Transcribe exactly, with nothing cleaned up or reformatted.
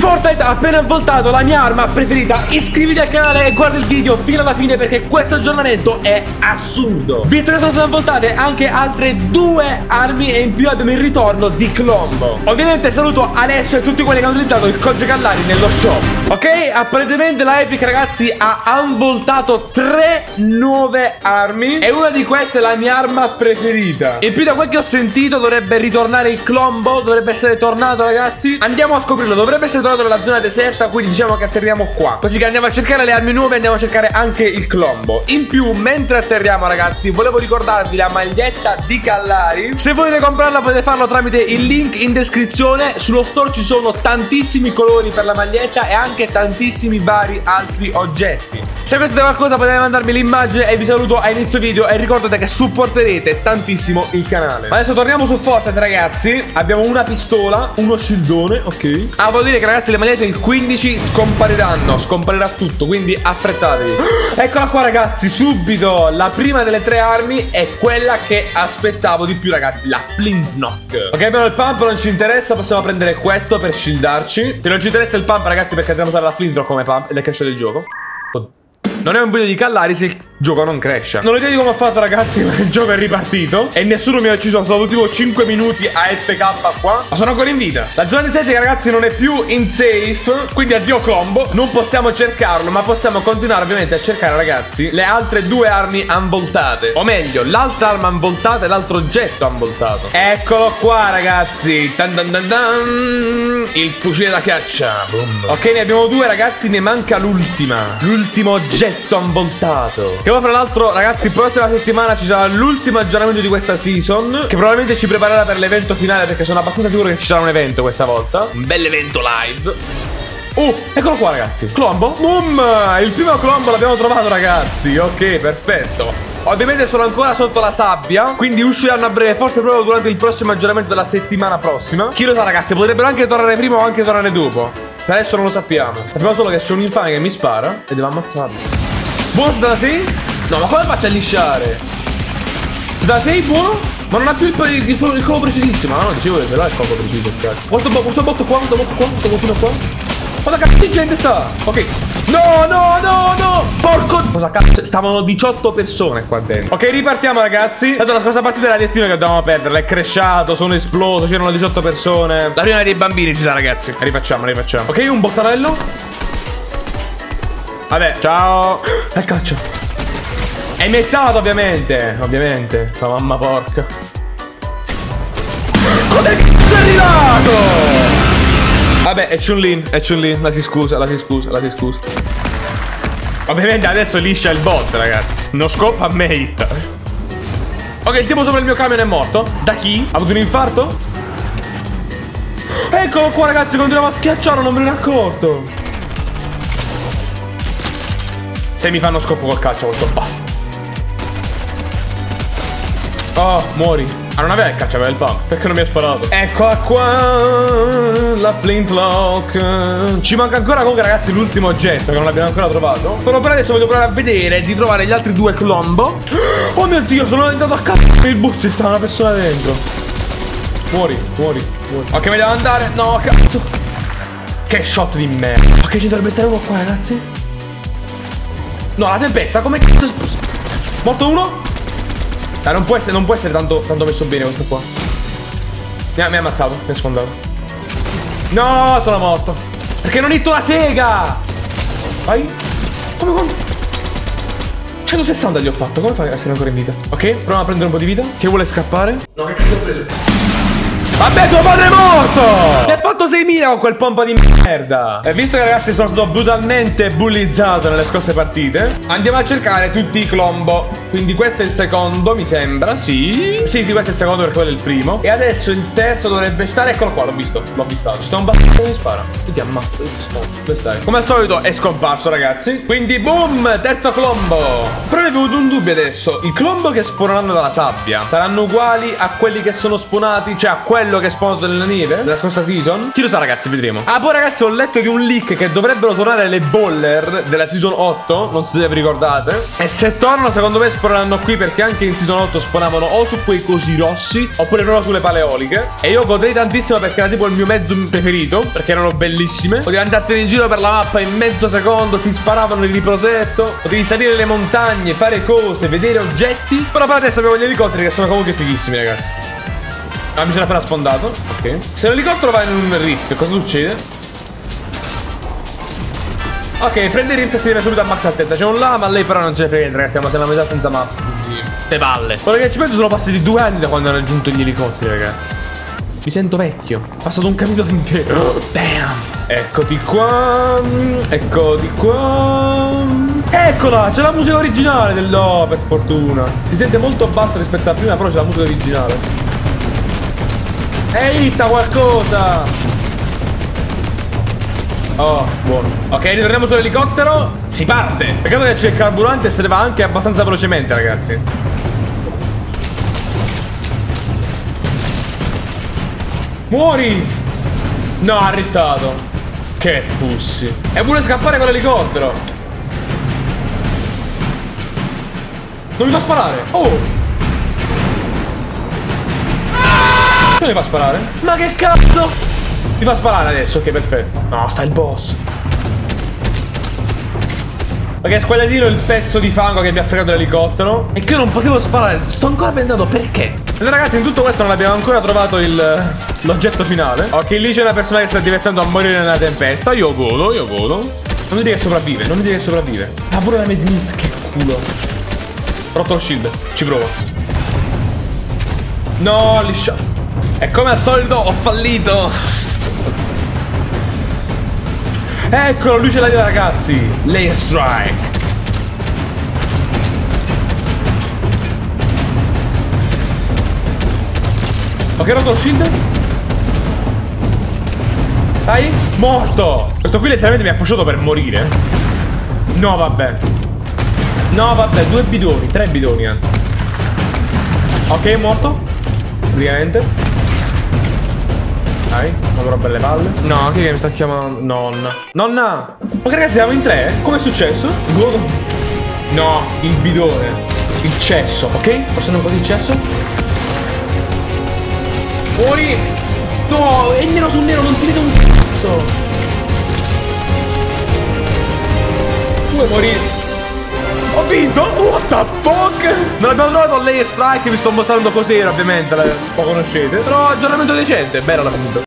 Fortnite ha appena voltato la mia arma preferita. Iscriviti al canale e guarda il video fino alla fine, perché questo aggiornamento è assurdo. Visto che sono state voltate anche altre due armi e in più abbiamo il ritorno di Colombo. Ovviamente saluto Alessio e tutti quelli che hanno utilizzato il codice Gallari nello shop. Ok, apparentemente la Epic, ragazzi, ha unvoltato tre nuove armi e una di queste è la mia arma preferita. In più, da quel che ho sentito, dovrebbe ritornare il Colombo. Dovrebbe essere tornato, ragazzi. Andiamo a scoprirlo. Dovrebbe essere tornato nella zona deserta, quindi diciamo che atterriamo qua, così che andiamo a cercare le armi nuove e andiamo a cercare anche il Colombo. In più, mentre atterriamo, ragazzi, volevo ricordarvi la maglietta di Gallari. Se volete comprarla potete farlo tramite il link in descrizione. Sullo store ci sono tantissimi colori per la maglietta e anche tantissimi vari altri oggetti. Se pensate qualcosa potete mandarmi l'immagine e vi saluto a inizio video e ricordate che supporterete tantissimo il canale. Adesso torniamo su Fortnite, ragazzi. Abbiamo una pistola, uno shieldone, ok. Ah, voglio dire che, ragazzi, le magliette il quindici scompariranno. Scomparirà tutto, quindi affrettatevi. Eccola qua, ragazzi, subito. La prima delle tre armi è quella che aspettavo di più, ragazzi, la Flintlock. Ok, però il pump non ci interessa, possiamo prendere questo per shieldarci. Se non ci interessa il pump, ragazzi, perché dobbiamo usare la Flintlock come pump ed è cresciuto il gioco. Non è un video di Gallari se il gioco non cresce. Non ho idea di come ho fatto, ragazzi, ma il gioco è ripartito e nessuno mi ha ucciso. Sono stato tipo cinque minuti a F K qua, ma sono ancora in vita. La zona di sette, ragazzi, non è più in safe, quindi addio Colombo. Non possiamo cercarlo, ma possiamo continuare ovviamente a cercare, ragazzi, le altre due armi unvoltate. O meglio, l'altra arma unvoltata e l'altro oggetto unvoltato. Eccolo qua, ragazzi. Dun dun dun dun. Il fucile da caccia. Boom. Ok, ne abbiamo due, ragazzi. Ne manca l'ultima. L'ultimo oggetto unvoltato, che poi, fra l'altro, ragazzi, prossima settimana ci sarà l'ultimo aggiornamento di questa season, che probabilmente ci preparerà per l'evento finale, perché sono abbastanza sicuro che ci sarà un evento questa volta. Un bel evento live. Oh, eccolo qua, ragazzi, Colombo. Boom, il primo Colombo l'abbiamo trovato, ragazzi. Ok, perfetto. Ovviamente sono ancora sotto la sabbia, quindi usciranno a breve, forse proprio durante il prossimo aggiornamento della settimana prossima. Chi lo sa, ragazzi, potrebbero anche tornare prima o anche tornare dopo. Per adesso non lo sappiamo. Sappiamo solo che c'è un infame che mi spara e devo ammazzarlo. Buono da sei? No, ma come faccio a lisciare? Da sei buono? Ma non ha più il, il, il, il colpo precisissimo. Ma no, dicevo che ce l'ha il colpo preciso. Questo, questo botto qua, questo botto qua, questo bottino qua. Cosa cazzo di gente sta? Ok. No, no, no, no. Porco. Cosa cazzo? Stavano diciotto persone qua dentro. Ok, ripartiamo, ragazzi. Dato la scorsa partita era destino che dovevamo perderla. È crashato, sono esploso, c'erano diciotto persone. La prima dei bambini, si sa, ragazzi. Rifacciamo, rifacciamo. Ok, un bottarello. Vabbè, ciao. È il caccia. È mettato, ovviamente. Ovviamente. La mamma porca. Come cazzo è arrivato? Vabbè, è Chun-Li, è Chun-Li. La si scusa, la si scusa, la si scusa. Ovviamente adesso liscia il bot, ragazzi. Non scoppa a me. Ok, il tipo sopra il mio camion è morto. Da chi? Ha avuto un infarto? Eccolo qua, ragazzi. Continuiamo a schiacciarlo, non me ne ero accorto. Se mi fanno scoppo col calcio, questo basta. Oh, muori. Ah, non aveva il caccia, aveva il pump. Perché non mi ha sparato? Eccola qua, la Flintlock. Ci manca ancora, comunque, ragazzi, l'ultimo oggetto che non abbiamo ancora trovato. Però per adesso voglio provare a vedere di trovare gli altri due Colombo. Oh mio Dio, sono entrato a cazzo nel bus, ci sta una persona dentro. Muori, muori, muori. Ok, mi devo andare. No, cazzo. Che shot di merda. Ok, ci dovrebbe stare uno qua, ragazzi. No, la tempesta, come cazzo? Morto uno? Ah, non può essere, non può essere tanto, tanto messo bene questo qua. Mi ha, mi ha ammazzato, mi ha sfondato. No, sono morto. Perché non hitto la sega? Vai. Come, come? centosessanta gli ho fatto, come fai a essere ancora in vita? Ok, proviamo a prendere un po' di vita. Che vuole scappare? No, che cazzo ho preso? Vabbè, tuo padre è morto! Mi ha fatto seimila con quel pompa di merda. E visto che, ragazzi, sono stato brutalmente bullizzato nelle scorse partite, andiamo a cercare tutti i Colombo. Quindi questo è il secondo, mi sembra. Sì. Sì, sì, questo è il secondo perché quello è il primo. E adesso il terzo dovrebbe stare. Eccolo qua, l'ho visto. L'ho vistato. Ci sta un bastardo che mi spara. Io ti ammazzo, io ti sparo. Dove stai? Come al solito è scomparso, ragazzi. Quindi boom, terzo Colombo. Però mi è venuto un dubbio adesso. I Colombo che spawneranno dalla sabbia saranno uguali a quelli che sono spawnati, cioè a quelli quello che è spawnato nella neve della scorsa season? Chi lo sa, ragazzi, vedremo. Ah, poi ragazzi, ho letto di un leak che dovrebbero tornare le boller della season otto. Non so se vi ricordate. E se tornano, secondo me spawneranno qui, perché anche in season otto spawnavano o su quei cosi rossi oppure proprio sulle paleoliche. E io godrei tantissimo perché era tipo il mio mezzo preferito, perché erano bellissime. Potevi andartene in giro per la mappa in mezzo secondo, ti sparavano il riprotetto, potevi salire le montagne, fare cose, vedere oggetti. Però per adesso abbiamo gli elicotteri che sono comunque fighissimi, ragazzi. Ah, mi sono appena sfondato. Ok. Se l'elicottero va in un rift, cosa succede? Ok, prende il rift e si deve subito a max altezza. C'è un là, ma lei però non ce ne frega niente, ragazzi. Siamo nella metà senza max, quindi te palle. Ora che ci penso, sono passati due anni da quando hanno raggiunto gli elicotteri, ragazzi. Mi sento vecchio. È passato un capitolo intero. Damn. Eccoti qua. Eccoti qua. Eccola, c'è la musica originale del no, per fortuna. Si sente molto basso rispetto a prima, però c'è la musica originale. Ehi, sta qualcosa. Oh, buono. Ok, ritorniamo sull'elicottero. Si parte. Peccato che c'è il carburante e se ne va anche abbastanza velocemente, ragazzi. Muori. No, ha riftato. Che pussy. E vuole scappare con l'elicottero. Non mi fa sparare. Oh. Che mi fa sparare? Ma che cazzo? Mi fa sparare adesso, ok, perfetto. No, sta il boss. Ok, squagliatino il pezzo di fango che mi ha fregato l'elicottero. E che io non potevo sparare. Sto ancora pensando perché. E ragazzi, in tutto questo non abbiamo ancora trovato il l'oggetto finale. Ok, lì c'è una persona che sta divertendo a morire nella tempesta. Io godo, io godo. Non mi dire che sopravvive, non mi dire che sopravvive. Ah, pure la medmist, che culo. Rotto lo shield, ci provo. No, liscia. E come al solito ho fallito. Eccolo, lui ce l'ha, ragazzi. Layer strike. Ok, rotto lo shield. Dai, morto. Questo qui letteralmente mi ha pushato per morire. No, vabbè. No, vabbè, due bidoni, tre bidoni anzi. Ok, morto. Praticamente. Dai, avrò belle palle. No, che mi sta chiamando? Nonna. Nonna. Ma ragazzi, siamo in tre? Come è successo? Godo. No, il bidone. Il cesso, ok? Possiamo un po' di cesso? Muori. No, è nero su nero, non ti vedo un cazzo. Tu vuoi morire? Ho vinto? What the fuck? Non abbiamo trovato Layer Strike, vi sto mostrando cos'era, ovviamente, lo conoscete. Però aggiornamento decente, bella la punta.